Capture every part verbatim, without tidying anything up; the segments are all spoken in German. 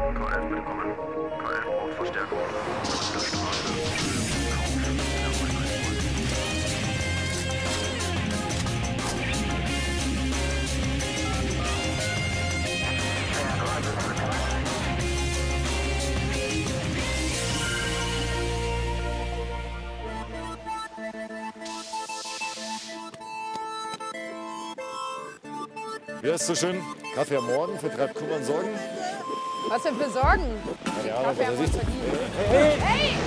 K elf, bitte kommen. K elf braucht Verstärkung. Wie heißt so schön? Kaffee am Morgen vertreibt Kummer und Sorgen. Was denn für Sorgen? Ja, Kaffee aber haben wir das ist... verdient. Hey! Hey!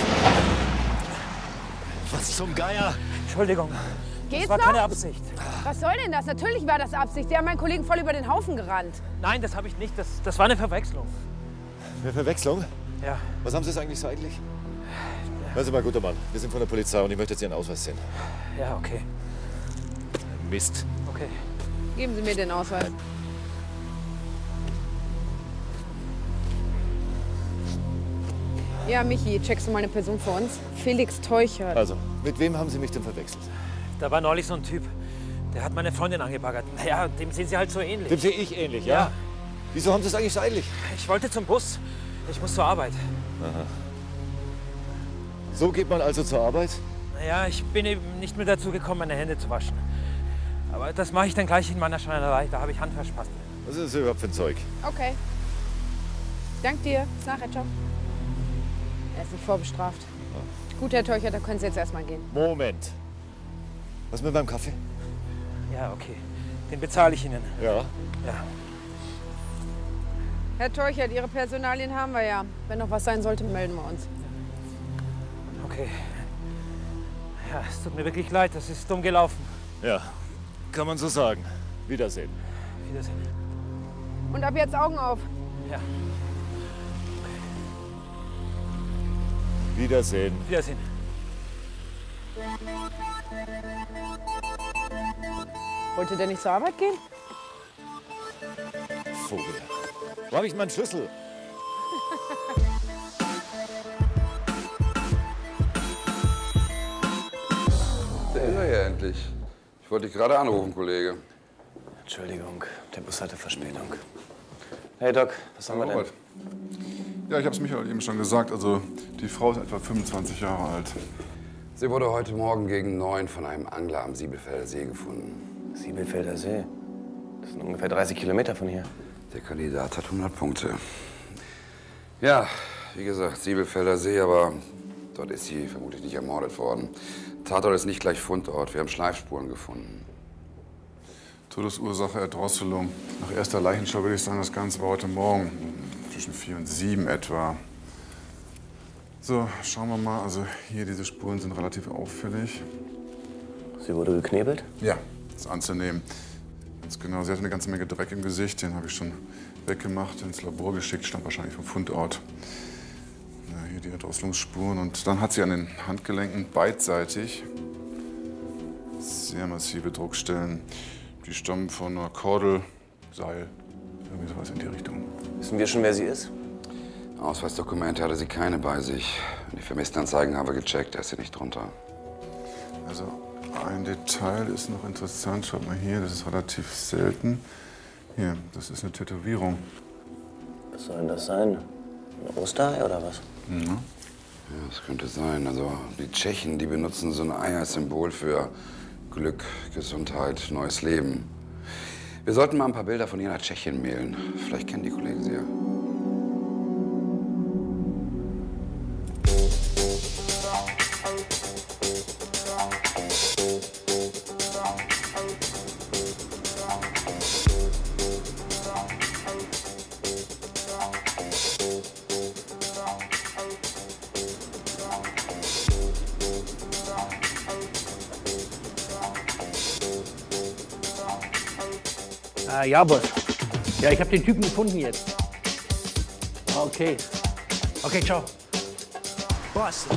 Was zum Geier? Entschuldigung. Geht's Das war noch? keine Absicht. Was soll denn das? Natürlich war das Absicht. Sie haben meinen Kollegen voll über den Haufen gerannt. Nein, das habe ich nicht. Das, das war eine Verwechslung. Eine Verwechslung? Ja. Was haben Sie jetzt eigentlich so eigentlich? Hören Sie mal, guter Mann. Wir sind von der Polizei und ich möchte jetzt Ihren Ausweis sehen. Ja, okay. Mist. Okay. Geben Sie mir den Ausweis. Ja, Michi, checkst du mal eine Person vor uns? Felix Teuchert. Also, mit wem haben Sie mich denn verwechselt? Da war neulich so ein Typ. Der hat meine Freundin angebaggert. Naja, dem sehen Sie halt so ähnlich. Dem sehe ich ähnlich, ja? Ja. Wieso haben Sie es eigentlich so eilig? Ich wollte zum Bus. Ich muss zur Arbeit. Aha. So geht man also zur Arbeit? Naja, ich bin eben nicht mehr dazu gekommen, meine Hände zu waschen. Aber das mache ich dann gleich in meiner Schreinerei. Da habe ich Handwaschpaste. Was ist das überhaupt für ein Zeug? Okay. Dank dir. Bis nachher, ciao. Er ist nicht vorbestraft. Ja. Gut, Herr Teuchert, da können Sie jetzt erstmal gehen. Moment. Was mit meinem Kaffee? Ja, okay. Den bezahle ich Ihnen. Ja. Ja. Herr Teuchert, Ihre Personalien haben wir ja. Wenn noch was sein sollte, melden wir uns. Okay. Ja, es tut mir wirklich leid. Das ist dumm gelaufen. Ja, kann man so sagen. Wiedersehen. Wiedersehen. Und ab jetzt Augen auf. Ja. Wiedersehen. Wiedersehen. Wollte der nicht zur Arbeit gehen? Vogel. Wo habe ich meinen Schlüssel? Da ist er ja endlich. Ich wollte dich gerade anrufen, Kollege. Entschuldigung, der Bus hatte Verspätung. Hey Doc, was haben wir denn? Ja, ich habe es Michael eben schon gesagt. Also die Frau ist etwa fünfundzwanzig Jahre alt. Sie wurde heute Morgen gegen neun von einem Angler am Siebelfelder See gefunden. Siebelfelder See? Das sind ungefähr dreißig Kilometer von hier. Der Kandidat hat hundert Punkte. Ja, wie gesagt, Siebelfelder See, aber dort ist sie vermutlich nicht ermordet worden. Tatort ist nicht gleich Fundort. Wir haben Schleifspuren gefunden. Todesursache Erdrosselung. Nach erster Leichenschau würde ich sagen, das Ganze war heute Morgen. Zwischen vier und sieben etwa. So, schauen wir mal. Also hier, diese Spuren sind relativ auffällig. Sie wurde geknebelt? Ja, ist anzunehmen. Ganz genau. Sie hatte eine ganze Menge Dreck im Gesicht. Den habe ich schon weggemacht, ins Labor geschickt. Stammt wahrscheinlich vom Fundort. Ja, hier die Erdrosselungsspuren. Und dann hat sie an den Handgelenken beidseitig sehr massive Druckstellen. Die stammen von einer Kordel, Seil, irgendwie sowas in die Richtung. Wissen wir schon, wer sie ist? Ausweisdokumente hatte sie keine bei sich. Die Vermisstenanzeigen haben wir gecheckt, da ist sie nicht drunter. Also ein Detail ist noch interessant. Schaut mal hier, das ist relativ selten. Hier, das ist eine Tätowierung. Was soll denn das sein? Ein Osterei oder was? Ja. Ja, das könnte sein. Also die Tschechen, die benutzen so ein Ei als Symbol für Glück, Gesundheit, neues Leben. Wir sollten mal ein paar Bilder von ihr nach Tschechien mailen. Vielleicht kennen die Kollegen sie ja. Ah, ja, Boss. Ja, ich habe den Typen gefunden jetzt. Okay. Okay, ciao. Boss.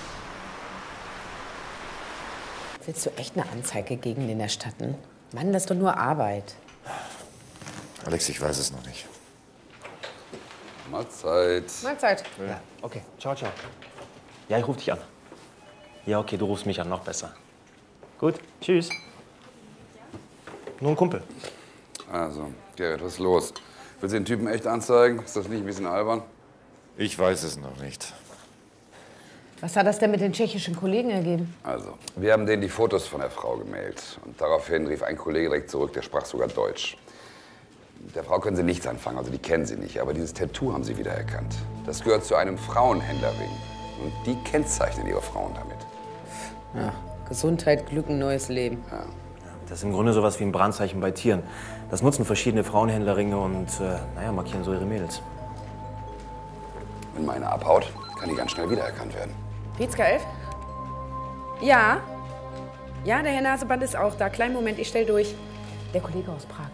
Willst du echt eine Anzeige gegen den erstatten? Mann, das ist doch nur Arbeit. Alex, ich weiß es noch nicht. Mahlzeit. Mahlzeit. Ja, okay. Ciao, ciao. Ja, ich ruf dich an. Ja, okay, du rufst mich an, noch besser. Gut, tschüss. Nur ein Kumpel. Also, Gerrit, was ist los? Will Sie den Typen echt anzeigen? Ist das nicht ein bisschen albern? Ich weiß es noch nicht. Was hat das denn mit den tschechischen Kollegen ergeben? Also, wir haben denen die Fotos von der Frau gemailt. Und daraufhin rief ein Kollege direkt zurück, der sprach sogar Deutsch. Mit der Frau können Sie nichts anfangen, also die kennen Sie nicht. Aber dieses Tattoo haben Sie wiedererkannt. Das gehört zu einem Frauenhändlerring. Und die kennzeichnen ihre Frauen damit. Ja, Gesundheit, Glück, ein neues Leben. Ja. Das ist im Grunde sowas wie ein Brandzeichen bei Tieren. Das nutzen verschiedene Frauenhändlerringe und äh, naja, markieren so ihre Mädels. Wenn mal einer abhaut, kann die ganz schnell wiedererkannt werden. Rietzka elf? Ja. Ja, der Herr Naseband ist auch da. Kleinen Moment, ich stell durch. Der Kollege aus Prag.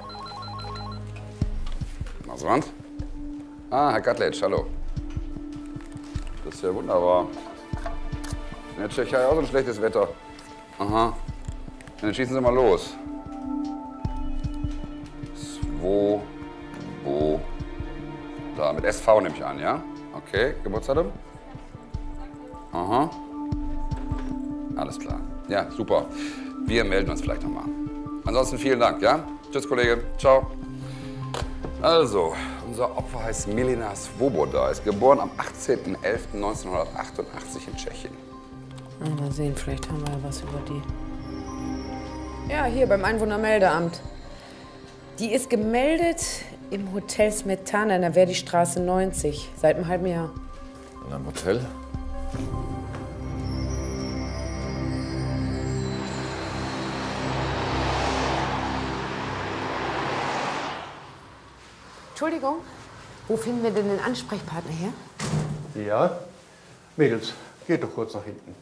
Naseband? Ah, Herr Katlitsch, hallo. Das ist ja wunderbar. In der Tschechei auch so ein schlechtes Wetter. Aha. Dann schießen Sie mal los. Svo, Bo, da. Mit S V nehme ich an, ja? Okay, Geburtsdatum? Aha. Alles klar. Ja, super. Wir melden uns vielleicht nochmal. Ansonsten vielen Dank, ja? Tschüss, Kollege. Ciao. Also, unser Opfer heißt Milena Svoboda, ist geboren am achtzehnten elften neunzehnhundertachtundachtzig in Tschechien. Na, mal sehen, vielleicht haben wir ja was über die. Ja, hier beim Einwohnermeldeamt. Die ist gemeldet im Hotel Smetana in der Verdi-Straße neunzig, seit einem halben Jahr. In einem Hotel? Entschuldigung, wo finden wir denn den Ansprechpartner her? Ja? Mädels, geht doch kurz nach hinten.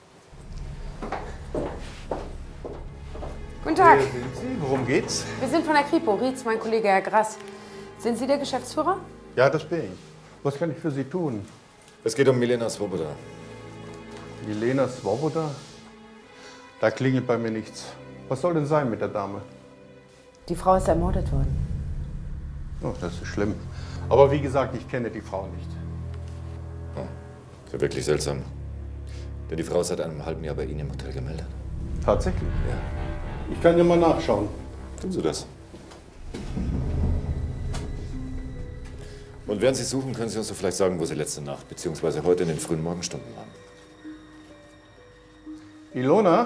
Guten Tag. Wer sind Sie? Worum geht's? Wir sind von der Kripo. Rietz, mein Kollege Herr Grass. Sind Sie der Geschäftsführer? Ja, das bin ich. Was kann ich für Sie tun? Es geht um Milena Svoboda. Milena Svoboda? Da klingelt bei mir nichts. Was soll denn sein mit der Dame? Die Frau ist ermordet worden. Oh, das ist schlimm. Aber wie gesagt, ich kenne die Frau nicht. Oh, ist ja wirklich seltsam. Denn die Frau ist seit einem halben Jahr bei Ihnen im Hotel gemeldet. Tatsächlich? Ja. Ich kann ja mal nachschauen. Tun Sie das. Und während Sie suchen, können Sie uns so vielleicht sagen, wo Sie letzte Nacht bzw. heute in den frühen Morgenstunden waren. Ilona?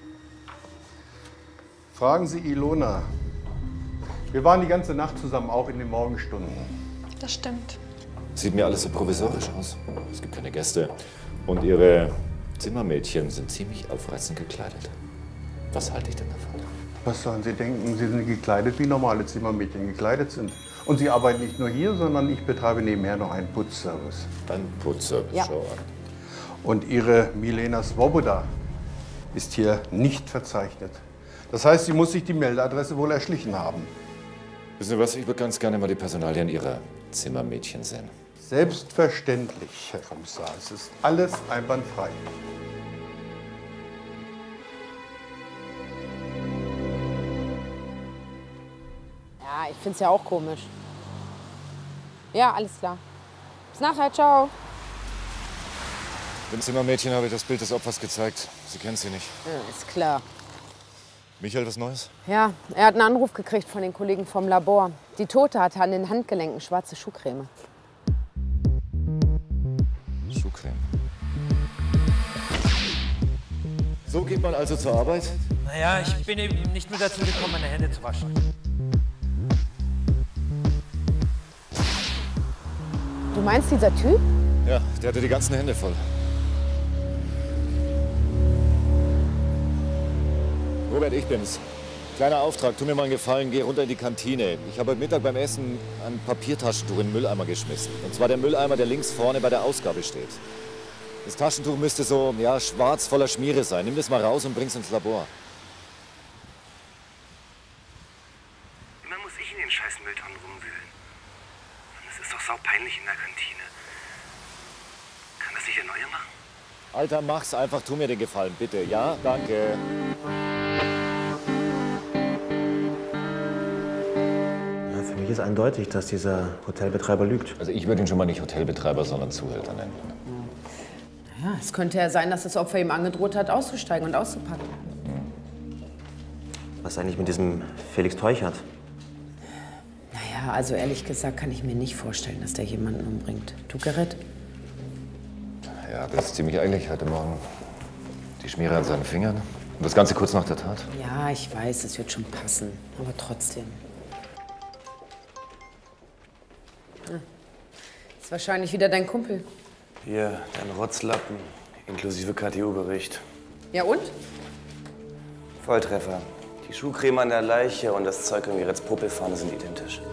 Fragen Sie Ilona. Wir waren die ganze Nacht zusammen, auch in den Morgenstunden. Das stimmt. Sieht mir alles so provisorisch aus. Es gibt keine Gäste. Und Ihre Zimmermädchen sind ziemlich aufreizend gekleidet. Was halte ich denn davon? Was sollen Sie denken? Sie sind gekleidet, wie normale Zimmermädchen gekleidet sind. Und Sie arbeiten nicht nur hier, sondern ich betreibe nebenher noch einen Putzservice. Ein Putzservice, Ja. schau an. Und Ihre Milena Svoboda ist hier nicht verzeichnet. Das heißt, sie muss sich die Meldeadresse wohl erschlichen haben. Wissen Sie was, ich würde ganz gerne mal die Personalien Ihrer Zimmermädchen sehen. Selbstverständlich, Herr Kommissar. Es ist alles einwandfrei. Ja, ich find's ja auch komisch. Ja, alles klar. Bis nachher, ciao. Dem Zimmermädchen habe ich das Bild des Opfers gezeigt. Sie kennen sie nicht. Ja, ist klar. Michael, was Neues? Ja, er hat einen Anruf gekriegt von den Kollegen vom Labor. Die Tote hatte an den Handgelenken schwarze Schuhcreme. Schuhcreme. So geht man also zur Arbeit? Naja, ich bin eben nicht mehr dazu gekommen, meine Hände zu waschen. Du meinst dieser Typ? Ja, der hatte die ganzen Hände voll. Robert, ich bin's. Kleiner Auftrag, tu mir mal einen Gefallen, geh runter in die Kantine. Ich habe heute Mittag beim Essen ein Papiertaschentuch in den Mülleimer geschmissen. Und zwar der Mülleimer, der links vorne bei der Ausgabe steht. Das Taschentuch müsste so, ja, schwarz voller Schmiere sein. Nimm das mal raus und bring's ins Labor. Immer muss ich in den scheiß Mülltonnen rumwühlen. Das ist doch saupeinlich in der Kantine. Kann das nicht der Neue machen? Alter, mach's einfach, tu mir den Gefallen, bitte. Ja, danke. Ja, für mich ist eindeutig, dass dieser Hotelbetreiber lügt. Also ich würde ihn schon mal nicht Hotelbetreiber, sondern Zuhälter nennen. Ja, es könnte ja sein, dass das Opfer ihm angedroht hat, auszusteigen und auszupacken. Was eigentlich mit diesem Felix Teuchert? Naja, also ehrlich gesagt kann ich mir nicht vorstellen, dass der jemanden umbringt. Du, Gerrit? Ja, das ist ziemlich eilig heute Morgen. Die Schmiere an seinen Fingern. Und das Ganze kurz nach der Tat. Ja, ich weiß, es wird schon passen. Aber trotzdem. Ah, ist wahrscheinlich wieder dein Kumpel. Hier, dein Rotzlappen, inklusive K T U-Bericht. Ja und? Volltreffer. Die Schuhcreme an der Leiche und das Zeug um Gerrits Popelfahne sind identisch.